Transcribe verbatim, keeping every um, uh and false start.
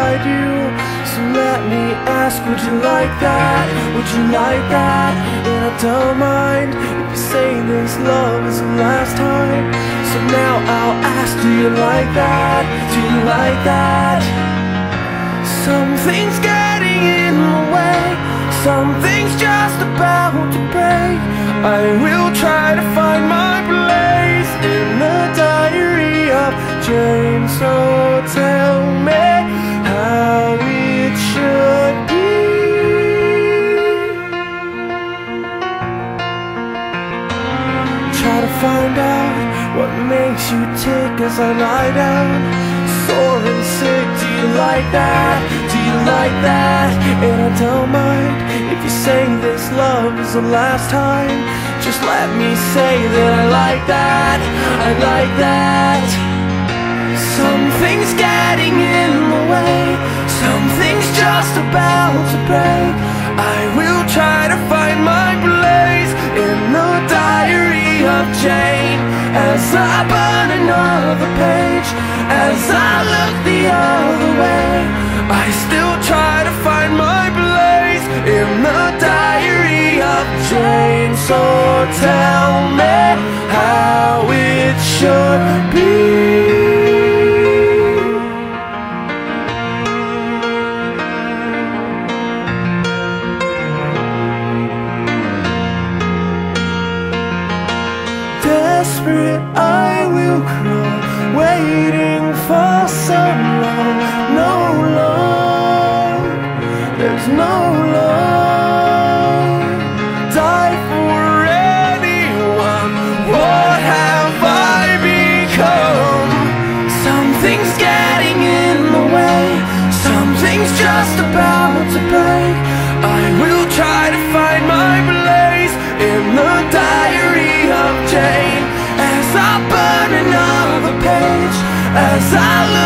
I do. So let me ask, would you like that? Would you like that? And I don't mind if you say this love is the last time. So now I'll ask, do you like that? Do you like that? Something's getting in the way, something's just about to break. I will try to find my place in the diary of Jane. So tell me how it should be. Try to find out what makes you tick as I lie down, sore and sick. Do you like that? Do you like that? And I don't mind if you say this love is the last time. Just let me say that I like that, I like that. Something's getting in the way, something's just about to break. I will try to find my place in the diary of Jane. As I burn another page, as I look the other way, I still try to find my place in the diary of Jane. So tell me how it should be. Desperate, I will crawl, waiting for so long. No love, there's no love. Die for anyone, what have I become? Something's getting in the way, something's just about to break. I will try to find my place in the diary of Jane. As I burn another page, as I look